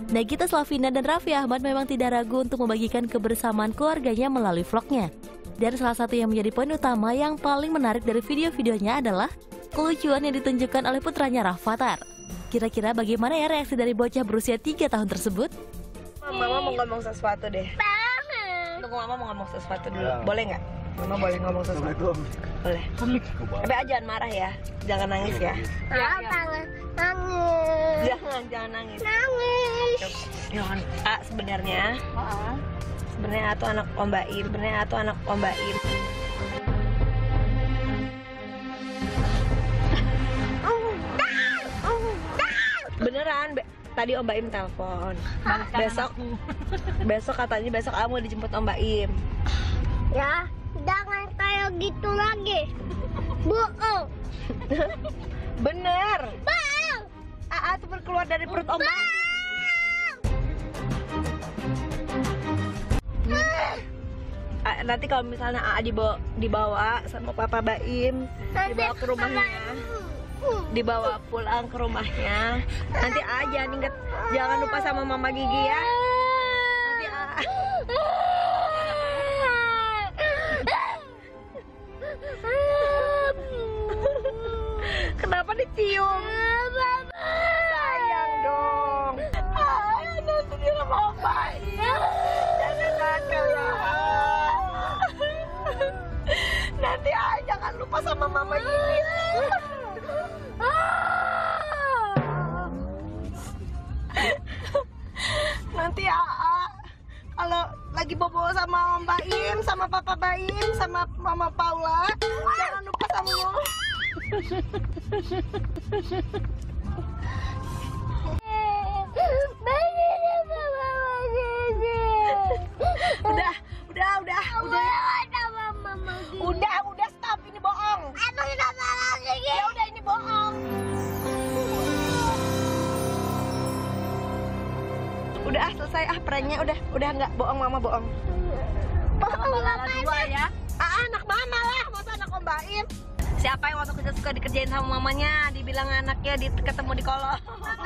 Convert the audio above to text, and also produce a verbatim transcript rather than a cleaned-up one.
Nagita Slavina dan Raffi Ahmad memang tidak ragu untuk membagikan kebersamaan keluarganya melalui vlognya. Dan salah satu yang menjadi poin utama yang paling menarik dari video-videonya adalah kelucuan yang ditunjukkan oleh putranya Rafathar. Kira-kira bagaimana ya reaksi dari bocah berusia tiga tahun tersebut? Mama mau ngomong sesuatu deh. Tunggu, Mama mau ngomong sesuatu dulu. Boleh nggak? Mama boleh ngomong sesuatu. Boleh. Tapi ah, jangan marah ya. Jangan nangis ya. Ya, jangan nangis. Jangan, jangan nangis. Nangis. Jangan. Ah, sebenarnya. Sebenarnya Atu anak Om Baim. Sebenarnya Atu anak Om Baim. Beneran. Be Tadi Om Baim telepon. Besok, besok katanya besok kamu mau dijemput Om Baim. Ya, jangan kayak gitu lagi. Bohong. Bener. Bohong. Aa tuh keluar dari perut Om Baim. A, nanti kalau misalnya Aa dibawa, dibawa sama Papa Baim, dibawa ke rumahnya, dibawa pulang ke rumahnya. Nanti Aa jangan inget, jangan lupa sama Mama Gigi ya. Nanti Aa. Kenapa dicium? Sayang dong. Ah, nanti di rumah Baim. Jangan nakal ya. Nanti ah, jangan lupa sama Mama Gigi. Nanti ah, kalau lagi bobo sama Om Baim, sama Papa Baim, sama Mama Paula, jangan lupa sama Mama. Udah, udah, udah, udah. Udah, udah stop, ini bohong. Ya udah, ini bohong. Udah ah, selesai ah pranknya, udah, udah nggak bohong, Mama bohong. Bohong apa ya? Ah, anak Mama lah, masa anak Om Baim. Siapa yang waktu kecil suka dikerjain sama mamanya, dibilang anaknya di, ketemu di kolong?